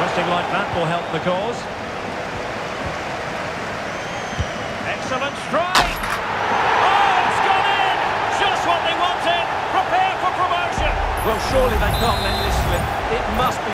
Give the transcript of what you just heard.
Twisting like that will help the cause. Excellent strike! Oh, it's gone in! Just what they wanted! Prepare for promotion! Well, surely they can't let this slip. It must be